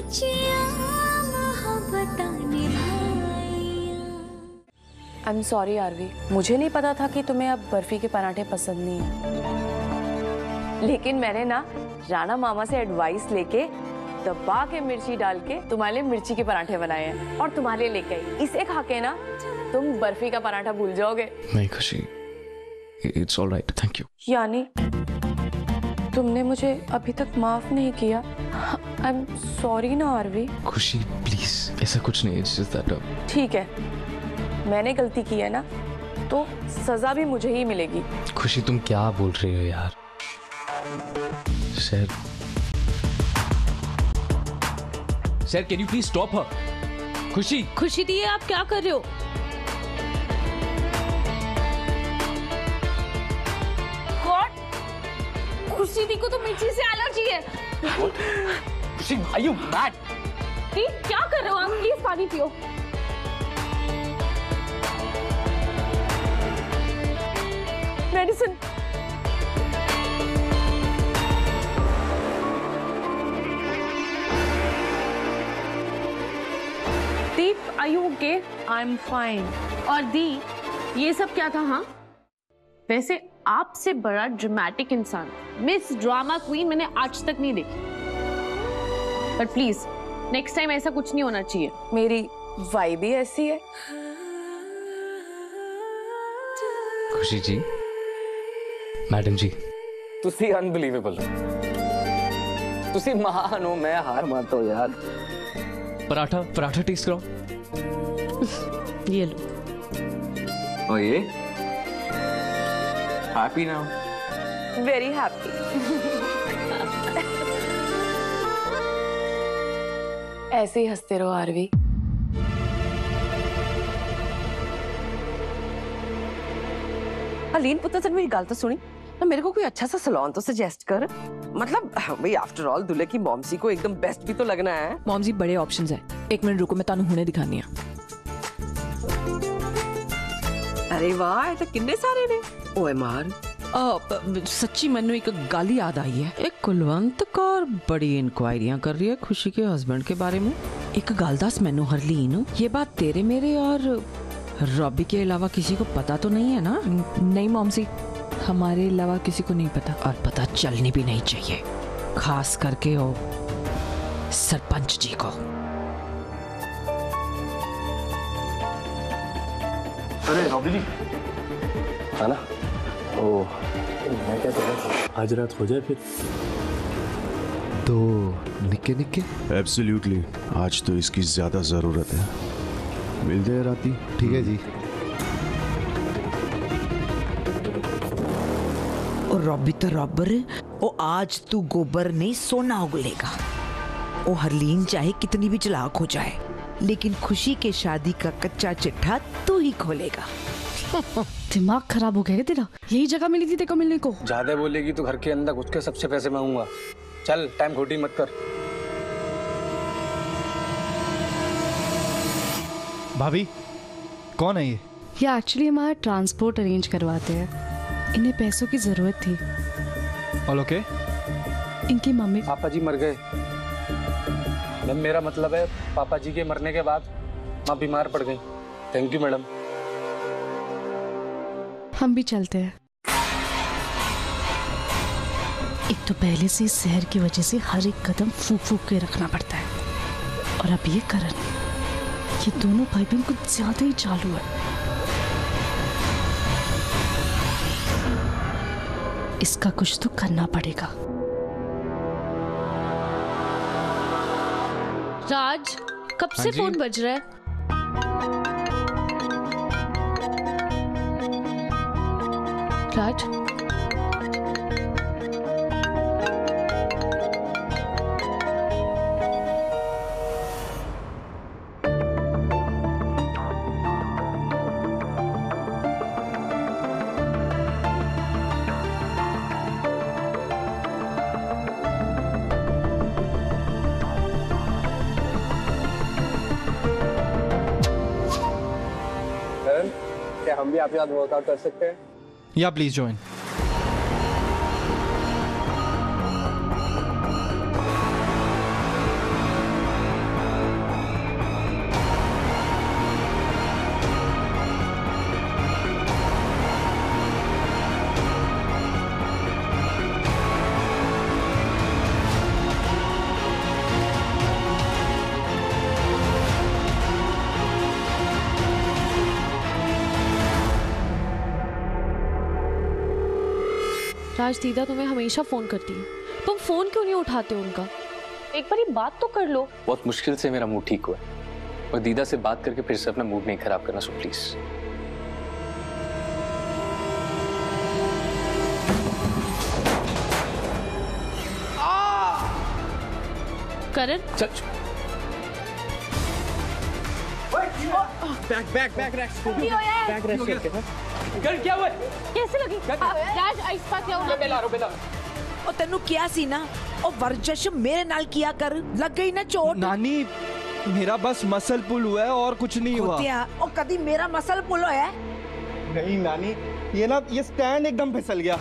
I am sorry RV, मुझे नहीं पता था कि तुम्हें अब बर्फी के पराठे पसंद नहीं है। लेकिन मैंने ना राणा मामा से एडवाइस लेके दबा के मिर्ची डाल के तुम्हारे लिए मिर्ची के पराठे बनाए हैं और तुम्हारे लिए लेके आई। इसे खा के ना तुम बर्फी का पराठा भूल जाओगे। नहीं खुशी, इट्स ऑलराइट, थैंक यू। यानी तुमने मुझे अभी तक माफ नहीं किया। आई एम सॉरी ना आरवी। खुशी प्लीज, ऐसा कुछ नहीं, इट्स जस्ट दैट। ठीक है, मैंने गलती की है ना, तो सजा भी मुझे ही मिलेगी। खुशी तुम क्या बोल रही हो यार? Sir can you please stop her? Khushi दी, आप क्या कर रहे हो? खुशी दी को तो मिर्ची से एलर्जी है। खुशी, आर यू मैड? दी, क्या कर रहे हो आप? प्लीज पानी पियो। Medicine. Deep, are you okay? I am fine. और दी, ये सब क्या था? हाँ, वैसे आपसे बड़ा ड्रामेटिक इंसान, मिस ड्रामा क्वीन, मैंने आज तक नहीं देखी। पर प्लीज नेक्स्ट टाइम ऐसा कुछ नहीं होना चाहिए। मेरी वाइब भी ऐसी है। खुशी जी, मैडम जी, तुसी अनबिलीवेबल हो, तुसी महान हो, मैं हार मानता हूँ यार। पराठा टेस्ट कराओ। ये लो। और ये हैप्पी नाउ? Very happy. ऐसे ही हंसते रहो आरवी। अलीन पुत्र, मेरी गल तो सुनी ना, मेरे को कोई अच्छा सा सलोन तो सजेस्ट कर। मतलब भाई आफ्टर ऑल दूल्हे की मॉमसी को एकदम बेस्ट भी तो लगना है। मॉमसी बड़े ऑप्शंस है। एक मिनट रुको, मैं तानू हुणे दिखानी है। अरे वाह, ये तो किन्ने सारे ने। ओए मार, सच्ची मैनू एक गल याद आई है। एक कुलवंत कौर बड़ी इंक्वायरियां कर रही है खुशी के हस्बैंड के बारे में। एक गल दस मैनू हरलीन, ये बात तेरे मेरे और रॉबी के अलावा किसी को पता तो नहीं है ना? नहीं मॉमसी, हमारे अलावा किसी को नहीं पता, और पता चलनी भी नहीं चाहिए, खास करके वो सरपंच जी को। अरे रॉबी जी, है ना? ओ, मैं क्या कह रहा था? आज रात हो जाए फिर तो निक्के निक्के। एब्सोल्युटली, आज तो इसकी ज्यादा जरूरत है। मिल जाए राती। ठीक है जी। और रॉबी तो रॉबर, वो आज तू गोबर नहीं सोना उगलेगा। वो हरलीन चाहे कितनी भी चलाक हो जाए, लेकिन खुशी के शादी का कच्चा चिट्ठा तू ही खोलेगा। दिमाग खराब हो गया है तेरा? यही जगह मिली थी तेरे को मिलने को? ज्यादा बोलेगी तो घर के अंदर घुस के सबसे पैसे मांगूंगा। चल, टाइम खोटी मत कर। भाभी, कौन है ये? एक्चुअली हमारा ट्रांसपोर्ट अरेंज करवाते हैं, इन्हें पैसों की जरूरत थी। All okay? इनकी मम्मी पापा जी मर गए। मैम, मेरा मतलब है पापा जी के मरने के बाद माँ बीमार पड़ गई। Thank you madam. हम भी चलते हैं। एक तो पहले से इस शहर की वजह से हर एक कदम फूक फूक के रखना पड़ता है, और अब ये करण, ये दोनों भाई बहन कुछ ज्यादा ही चालू है। इसका कुछ तो करना पड़ेगा। राज, कब से फोन बज रहा है? राज, क्या हम भी आपके साथ वर्कआउट कर सकते हैं? या प्लीज ज्वाइन। राज दीदा तुम्हें हमेशा फोन करती है, तुम फोन क्यों नहीं उठाते उनका? एक बार ये बात तो कर लो। बहुत मुश्किल से मेरा मूड ठीक हुआ है और दीदा से बात करके फिर से अपना मूड नहीं खराब करना, सो प्लीज। करण चल क्या हुआ? कैसे लगी? राज आइस पास लाओ ना। और तेनू क्या सी ना, और वर्जिश मेरे नाल किया कर, लग गई ना चोट। नानी मेरा बस मसल पुल हुआ है और कुछ नहीं हुआ। होतिया, और कभी मेरा मसल पुल होया है? नहीं नानी, ये स्टैंड एकदम फिसल गया।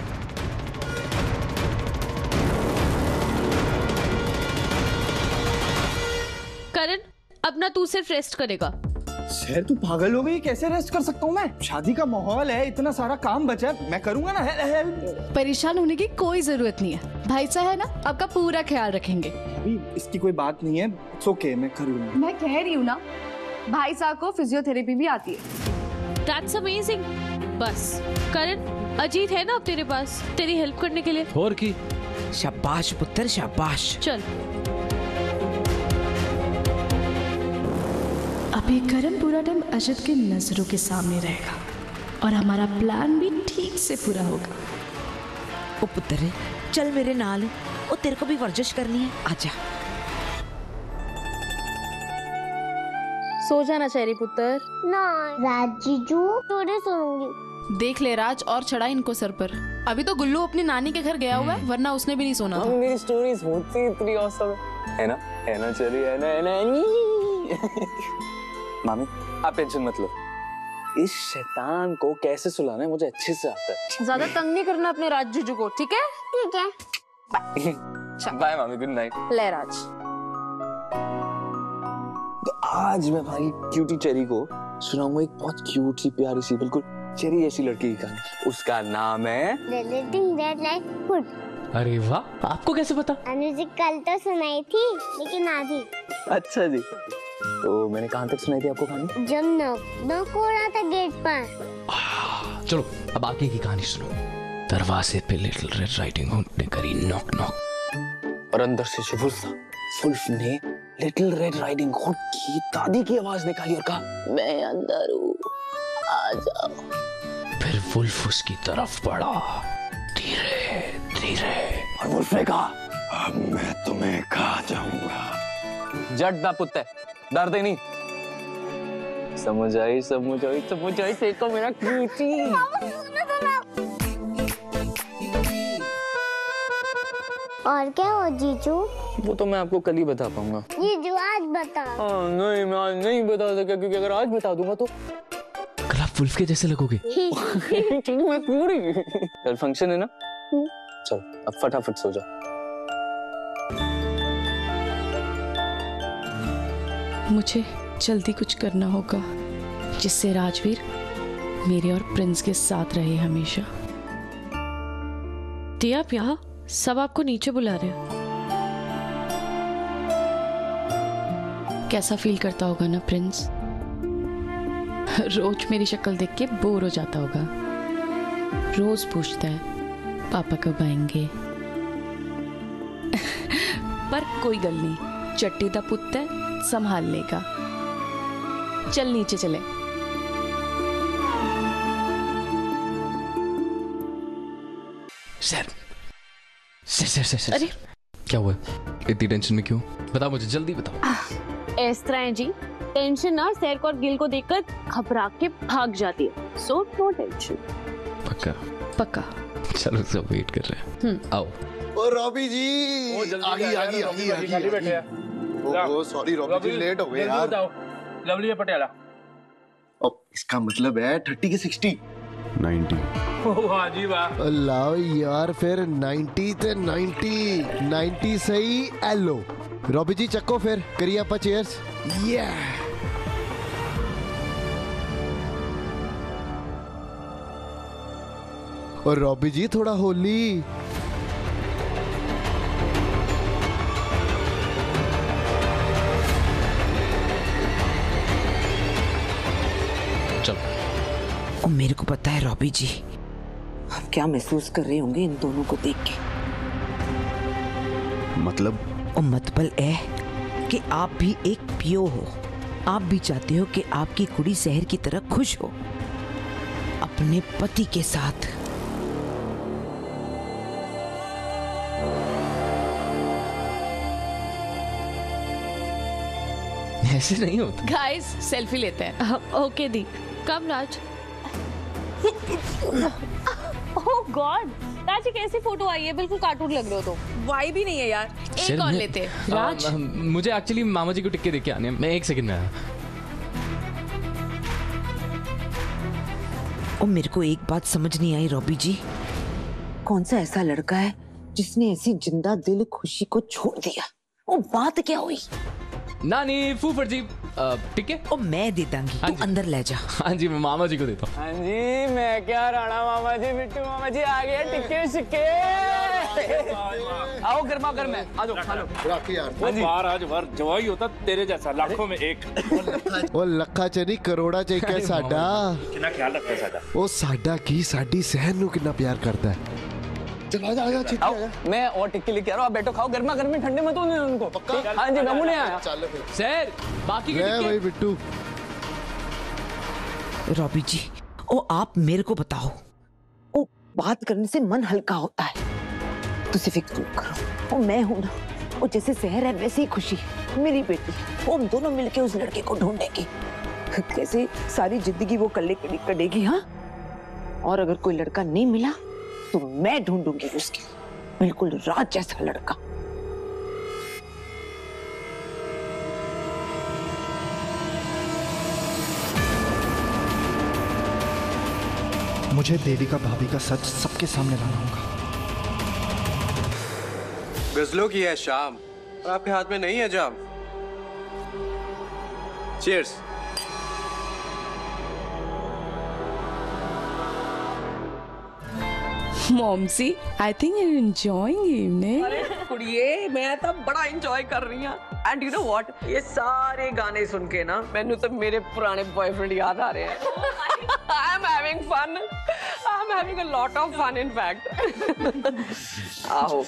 करण अब ना तू सिर्फ रेस्ट करेगा। सर तू पागल हो गई, कैसे रेस्ट कर सकता हूँ मैं? शादी का माहौल है, इतना सारा काम बचा है, मैं करूंगा ना। हेल्प। परेशान होने की कोई जरूरत नहीं है, भाई साहब है ना, आपका पूरा ख्याल रखेंगे। अभी इसकी कोई बात नहीं है, इट्स ओके, मैं करूंगा। मैं कह रही हूँ ना, भाई साहब को फिजियोथेरेपी भी आती है। That's amazing। बस करण, अजीत है ना अब तेरे पास तेरी हेल्प करने के लिए। और की शाबाश पुत्र शाबाश। चल अभी करण पूरा टाइम अजित के नजरों के सामने रहेगा और हमारा प्लान भी ठीक से पूरा होगा। ओ पुत्र चल मेरे नाल, ओ तेरे को भी वर्जिश करनी है, आजा। सो जाना चेरी पुत्र। ना राज जीजू, थोड़े सोऊंगी। देख ले राज, और चढ़ा इनको सर पर। अभी तो गुल्लू अपनी नानी के घर गया हुआ है, वरना उसने भी नहीं सोना था। मेरी स्टोरीज होती इतनी औसम है ना, है ना चली, है ना। मामी आप टेंशन मत लो, इस शैतान को कैसे सुलाना है मुझे अच्छे से आता है। ज्यादा तंग नहीं करना अपने राज जीजू को, ठीक है? ठीक है। बाय मामी, गुड नाइट। ले राज। तो आज मैं भाई क्यूटी चेरी को सुनाऊंगा एक बहुत क्यूट सी प्यारी सी बिल्कुल चेरी जैसी लड़की की कहानी। उसका नाम है Relating Red Light Food। अरे वाह, आपको कैसे पता? अनुजी कल तो सुनाई थी, लेकिन आधी। अच्छा जी, तो मैंने कहाँ तक सुनाई थी आपको कहानी? जब नॉक हो रहा था गेट पर। चलो अब आगे की कहानी सुनो। दरवाजे पे लिटिल रेड राइडिंग हुड ने करी नॉक नॉक, और अंदर से जो वुल्फ था, वुल्फ ने लिटिल रेड राइडिंग हुड की दादी की आवाज निकाली और कहा, मैं अंदर हूँ, आ जाओ। फिर वुल्फ उसकी तरफ बढ़ा धीरे धीरे, और वुल्फ ने कहा, अब मैं तुम्हें खा जाऊंगा। जट ना पुत्ते, डर दे नहीं। समझ आई समझ आई समझ आई, देखो मेरा क्यूटी। और क्या हो जीजू? वो तो मैं आपको कल ही बता पाऊंगा। जीजू आज बता। नहीं मैं आज नहीं बता सका, क्योंकि अगर आज बता दूंगा तो कल आप वुल्फ के जैसे लगोगे। कल फंक्शन है ना, चल अब फटाफट सो जाओ। मुझे जल्दी कुछ करना होगा जिससे राजवीर मेरे और प्रिंस के साथ रहे हमेशा। दिया आप यहाँ, सब आपको नीचे बुला रहे हैं। कैसा फील करता होगा ना प्रिंस? रोज मेरी शक्ल देख के बोर हो जाता होगा, रोज पूछता है पापा कब आएंगे। पर कोई गल नहीं, चट्टी दा पुत्त है, संभाल लेगा। चल नीचे चले। सर अरे क्या हुआ? इतनी टेंशन में क्यों? बता मुझे, जल्दी बताओ। इस तरह है जी, टेंशन ना सैर और गिल को देखकर घबरा के भाग जाती है, सो नो टेंशन। पक्का पक्का। चलो सब वेट कर रहे हैं, आओ। ओ रॉबी जी, आगी बैठे हैं। Oh sorry Robbie ji, late हो गए यार। लवली पटियाला। अब इसका मतलब है 30 के 60 90। वाह जी वाह। लाओ यार, फिर 90 ते 90 सही। एलो रॉबी जी चक्को, फिर करिए आप चेयर्स। ये और रॉबी जी थोड़ा होली। और मेरे को पता है रॉबी जी, क्या महसूस कर रहे होंगे इन दोनों को देख के। मतलब? और मतबल है कि आप भी एक पियो हो। आप भी चाहते हो कि आपकी कुड़ी शहर की तरह खुश हो अपने पति के साथ। ऐसे नहीं होता। गाइस सेल्फी लेते हैं। ओके दी, कम राज। ओह गॉड, राज एक ऐसी फोटो आई है, बिल्कुल कार्टून लग रहे हो। तो वाई भी नहीं है यार। एक और लेते हैं। राज मुझे एक्चुअली मामा जी को टिक्के देके आने हैं, मैं 1 सेकंड में आया। और मेरे को एक बात समझ नहीं आई रॉबी जी, कौन सा ऐसा लड़का है जिसने ऐसी जिंदा दिल खुशी को छोड़ दिया? वो बात क्या हुई? नानी फूफड़ जी टिक्के। ओ मैं दे दूंगी, तू अंदर ले जा। हाँ जी, मैं मामा जी को देता हूँ। हाँ जी, मैं क्या राणा मामा जी, बिट्टू मामा जी आ गए, टिक्के शिक्के। आओ गर्मा गर्म है, आ जाओ खा लो। वो बार आज बार जवाई होता तेरे जैसा लाखों में एक। ਉਹ ਲੱਖਾਂ ਚ ਨਹੀਂ ਕਰੋੜਾਂ ਚ ਇੱਕ ਹੈ ਸਾਡਾ। कितना ख्याल रखता है सादा। ਉਹ ਸਾਡਾ ਕੀ ਸਾਡੀ सहन ਨੂੰ ਕਿੰਨਾ ਪਿਆਰ करता है। चलो आ जा आओ, मैं और टिक्की लेके आ रहा हूँ, आप बैठो खाओ, गर्मा गर्म में ठंडे मत होने उनको। हाँ जी, नमूने आया। सर बाकी के टिक्के। भाई बिट्टू। रॉबी जी, ओ आप मेरे को बताओ, ओ बात करने से मन हल्का होता है, तुसी फिक्र मत करो। ओ मैं हूं ना, ओ जैसे शहर है वैसे ही खुशी मेरी बेटी। वो हम दोनों मिलके उस लड़के को ढूंढेंगे, कैसे सारी जिंदगी वो कल्ले कटेगी। हाँ, और अगर कोई लड़का नहीं मिला तो मैं ढूंढूंगी उसके बिल्कुल राज जैसा लड़का। मुझे देविका भाभी का सच सबके सामने लाना होगा। गजलों की है शाम और आपके हाथ में नहीं है जाम। Cheers. Momsie, I think you enjoying evening. अरे कुड़िए, मैं तो बड़ा एंजॉय कर रही हूँ। एंड यू नो व्हाट, ये सारे गाने सुन के ना मैंने तो मेरे पुराने बॉयफ्रेंड याद आ रहे हैं। I am having fun, I am having a lot of fun in fact. आओ।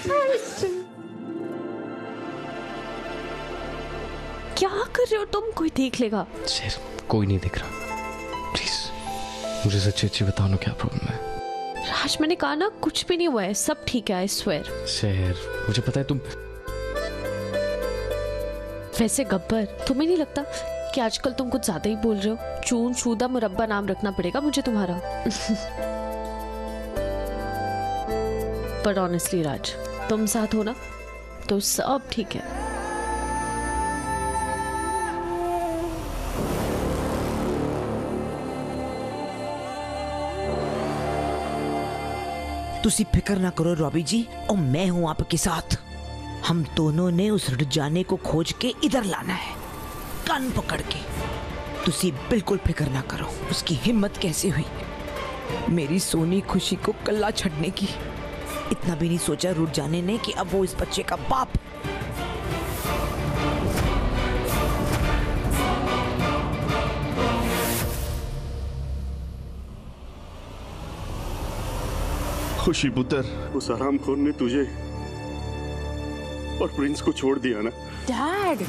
क्या कर रहे हो तुम? कोई देख लेगा। शेर, कोई नहीं दिख रहा। प्लीज मुझे सच्ची अच्छी बताओ ना, क्या प्रॉब्लम है? राज मैंने कहा ना, कुछ भी नहीं हुआ है, सब ठीक है, आई स्वेयर। शेर, मुझे पता है तुम। वैसे गब्बर, तुम्हें नहीं लगता कि आजकल तुम कुछ ज्यादा ही बोल रहे हो? चून शूदा मुरब्बा नाम रखना पड़ेगा मुझे तुम्हारा। पर ऑनेस्टली राज, तुम साथ हो ना तो सब ठीक है। तुसी फिक्र ना करो रॉबी जी, और मैं हूं आपके साथ। हम दोनों ने उस जाने को खोज के इधर लाना है, कान पकड़ के। तुसी बिल्कुल फिक्र ना करो। उसकी हिम्मत कैसे हुई मेरी सोनी खुशी को कल्ला छड़ने की? इतना भी नहीं सोचा रुट जाने ने कि अब वो इस बच्चे का बाप। खुशी पुत्र, उस हरामखोर ने तुझे और प्रिंस को छोड़ दिया ना। डैड,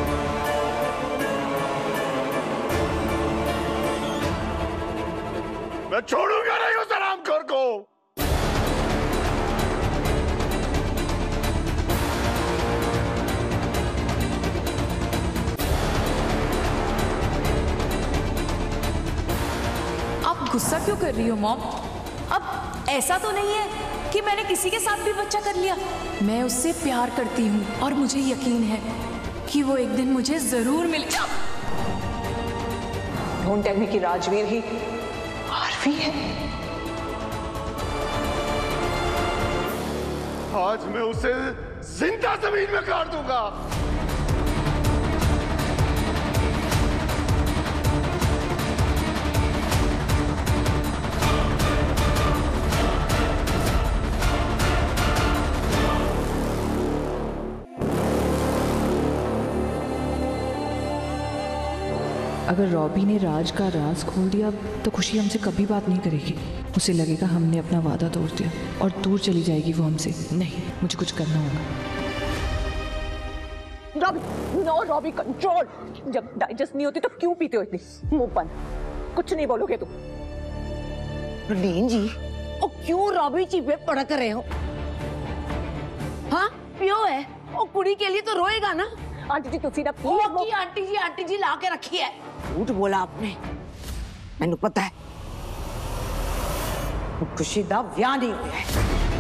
मैं छोड़ूंगा नहीं उस हरामखोर को। आप गुस्सा क्यों कर रही हो मॉम? अब ऐसा तो नहीं है कि मैंने किसी के साथ भी बच्चा कर लिया। मैं उससे प्यार करती हूँ और मुझे यकीन है कि वो एक दिन मुझे जरूर मिलेगा। डोंट टेल मी कि राजवीर ही आरवी है। आज मैं उसे जिंदा जमीन में गाड़ दूंगा। अगर रॉबी ने राज का राज खोल दिया तो खुशी हमसे कभी बात नहीं करेगी। उसे लगेगा हमने अपना वादा तोड़ दिया और दूर चली जाएगी वो हमसे। नहीं, मुझे कुछ करना होगा। Robbie control. जब डाइजेस्ट नहीं होती तो क्यों पीते हो इतनी? मुंह बंद, कुछ नहीं बोलोगे तुम। लीन जी, ओ क्यों रॉबी जी पे पड़क रहे हो? हाँ पियो है, ओ कुड़ी के लिए तो रोएगा ना। आंटी जी तुसी ना प्लीज। आंटी जी ला के रखी है। झूठ बोला आपने, मैंने पता है। खुशी दा ब्याह नहीं हुआ है।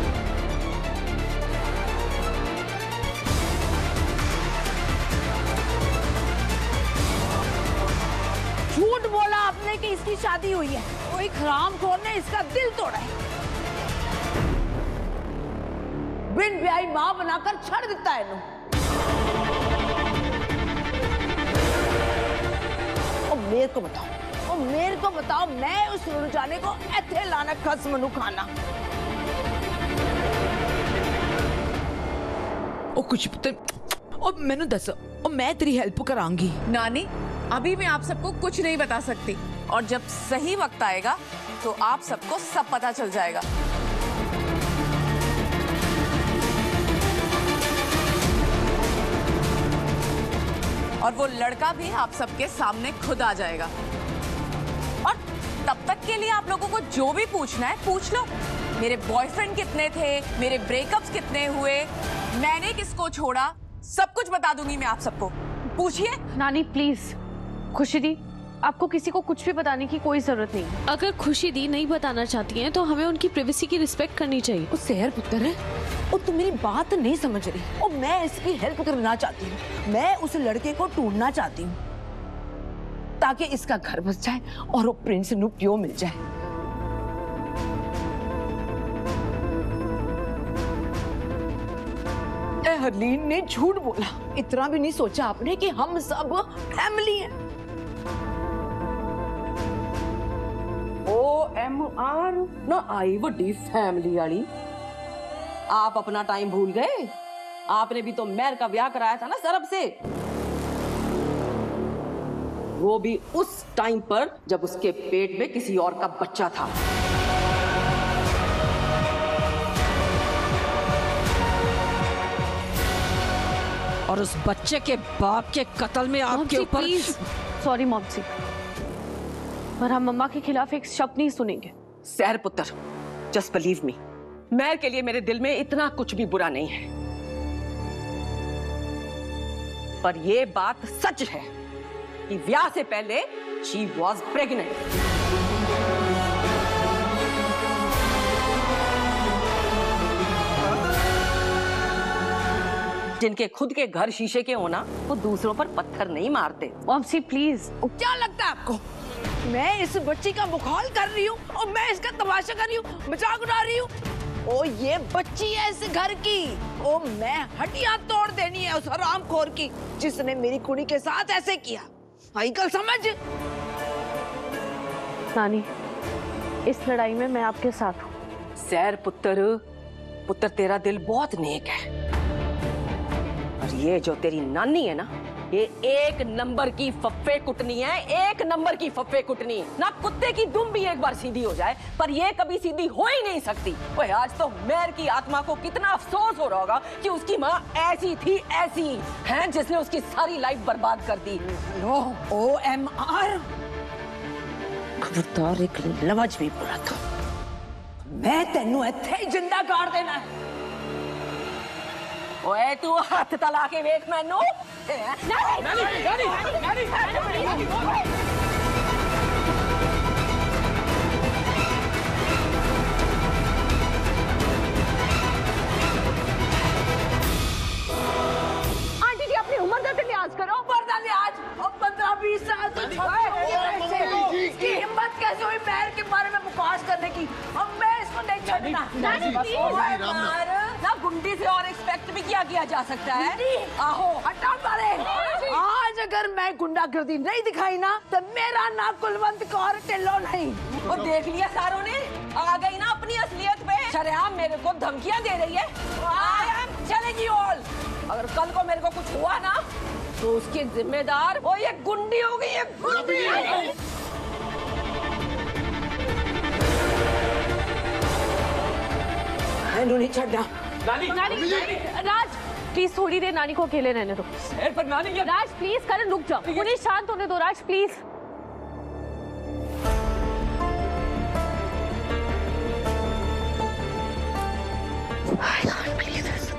झूठ बोला आपने कि इसकी शादी हुई है। कोई हरामखोर ने इसका दिल तोड़ा है। बिन ब्याही मां बनाकर छड़ देता है इन्हों। मेरे को बताओ मैं उस जाने को इत्थे लाना खस मनु खाना। ओ कुछ पुत्र, ओ मैनू दस, ओ मैं तेरी हेल्प करांगी। नानी, अभी मैं आप सबको कुछ नहीं बता सकती और जब सही वक्त आएगा तो आप सबको सब पता चल जाएगा। और वो लड़का भी आप सबके सामने खुद आ जाएगा। और तब तक के लिए आप लोगों को जो भी पूछना है पूछ लो। मेरे बॉयफ्रेंड कितने थे, मेरे ब्रेकअप्स कितने हुए, मैंने किसको छोड़ा, सब कुछ बता दूंगी मैं आप सबको। पूछिए। नानी प्लीज। खुशी दी, आपको किसी को कुछ भी बताने की कोई जरूरत नहीं। अगर खुशी दी नहीं बताना चाहती हैं तो हमें उनकी प्राइवेसी की रिस्पेक्ट करनी चाहिए। वो शहर पुत्र है, और तुम मेरी बात नहीं समझ रही। और मैं इसकी हेल्प करना चाहती हूँ। मैं उस लड़के को ढूंढना चाहती हूँ ताकि इसका घर बस जाए और वो प्रिंस नू प्यो मिल जाए। हरलीन ने झूठ बोला। इतना भी नहीं सोचा आपने कि हम सब फैमिली हैं। OMR ना आई वड्डी फैमिली वाली। आप अपना टाइम भूल गए? आपने भी तो मेहर का ब्याह कराया था ना सरब से, वो भी उस टाइम पर जब उसके पेट में किसी और का बच्चा था। और उस बच्चे के बाप के कत्ल में आपके ऊपर। सॉरी मॉम्सी, पर हम मम्मा के खिलाफ एक शब्द नहीं सुनेंगे। सहर पुत्र, जस्ट बिलीव मी, मेहर के लिए मेरे दिल में इतना कुछ भी बुरा नहीं है। पर यह बात सच है कि ब्याह से पहले शी वॉज प्रेग्नेंट। जिनके खुद के घर शीशे के होना, वो दूसरों पर पत्थर नहीं मारते। Momsie please. क्या लगता है आपको मैं इस बच्ची का मुखाल कर रही हूँ और मैं इसका तमाशा कर रही हूँ, मजाक उड़ा रही हूँ? ओ ये बच्ची है इस घर की। ओ मैं हड्डियां तोड़ देनी है उस हरामखोर की जिसने मेरी कुड़ी के साथ ऐसे किया। आई कल समझ। नानी, इस लड़ाई में मैं आपके साथ हूँ। सहर पुत्र, पुत्र तेरा दिल बहुत नेक है। और ये जो तेरी नानी है ना, ये एक नंबर की फप्फे कुटनी है। एक नंबर की फप्फे कुटनी। ना कुत्ते की दुम भी एक बार सीधी हो जाए, पर ये कभी सीधी हो ही नहीं सकती। ओए आज तो मेहर की आत्मा को कितना अफसोस हो रहा होगा कि उसकी माँ ऐसी थी, ऐसी है जिसने उसकी सारी लाइफ बर्बाद कर दी। OMR खबरदार, एक लफ्ज भी बोला था मैं तेनू इत्थे ही जिंदा गाड़ देना है। ओए तू हाथ तला के वेख मैनू। आंटी जी अपनी उम्र का लिहाज करो। उम्र का लिहाज 15-20 साल तो इसकी हिम्मत कैसे हुई मेहर के बारे में बकवास करने की? अब मैं इसको नहीं छोड़ना। ना गुंडी से और एक्सपेक्ट भी किया जा सकता है। आहो हटा मारे। आज अगर मैं गुंडागर्दी नहीं दिखाई ना तो मेरा ना कुलवंत कौर टिल्लो नहीं। और देख लिया सारों ने, आ गई ना अपनी असलियत पे। शरेआम मेरे को धमकियां दे रही है। आई एम चलेगी ऑल। अगर कल को मेरे को कुछ हुआ ना तो उसकी जिम्मेदार वो ये गुंडी होगी, ये गुंडी। मैनू नहीं छड़ना। नानी नानी राज प्लीज थोड़ी देर नानी को अकेले रहने दो। पर नानी राज प्लीज करण रुक जाओ, उन्हें शांत होने दो Raj please. I can't believe this.